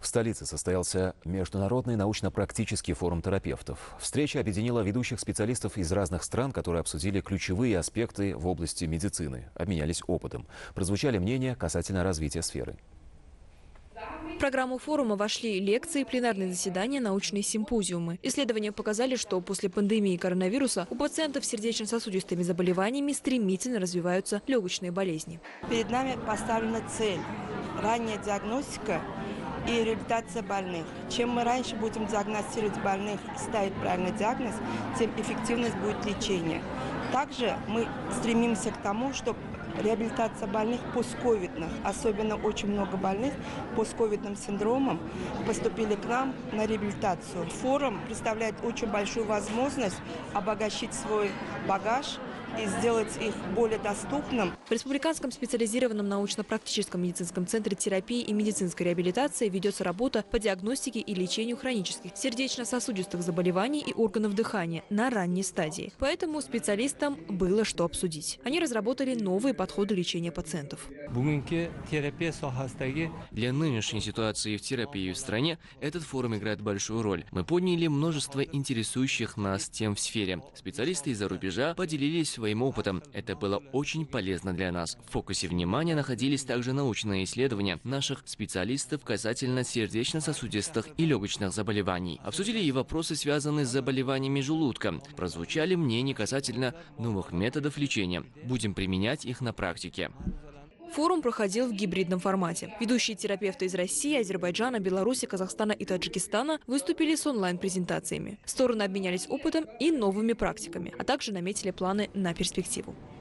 В столице состоялся Международный научно-практический форум терапевтов. Встреча объединила ведущих специалистов из разных стран, которые обсудили ключевые аспекты в области медицины, обменялись опытом. Прозвучали мнения касательно развития сферы. В программу форума вошли лекции, пленарные заседания, научные симпозиумы. Исследования показали, что после пандемии коронавируса у пациентов с сердечно-сосудистыми заболеваниями стремительно развиваются легочные болезни. Перед нами поставлена цель – ранняя диагностика и реабилитация больных. Чем мы раньше будем диагностировать больных и ставить правильный диагноз, тем эффективность будет лечения. Также мы стремимся к тому, чтобы реабилитация больных постковидных, особенно очень много больных постковидным синдромом, поступили к нам на реабилитацию. Форум представляет очень большую возможность обогащить свой багаж и сделать их более доступным. В Республиканском специализированном научно-практическом медицинском центре терапии и медицинской реабилитации ведется работа по диагностике и лечению хронических сердечно-сосудистых заболеваний и органов дыхания на ранней стадии. Поэтому специалистам было что обсудить. Они разработали новые подходы лечения пациентов. Для нынешней ситуации в терапии в стране этот форум играет большую роль. Мы подняли множество интересующих нас тем в сфере. Специалисты из-за рубежа поделились своим опытом. Это было очень полезно для нас. В фокусе внимания находились также научные исследования наших специалистов касательно сердечно-сосудистых и легочных заболеваний. Обсудили и вопросы, связанные с заболеваниями желудка. Прозвучали мнения касательно новых методов лечения. Будем применять их на практике. Форум проходил в гибридном формате. Ведущие терапевты из России, Азербайджана, Беларуси, Казахстана и Таджикистана выступили с онлайн-презентациями. Стороны обменялись опытом и новыми практиками, а также наметили планы на перспективу.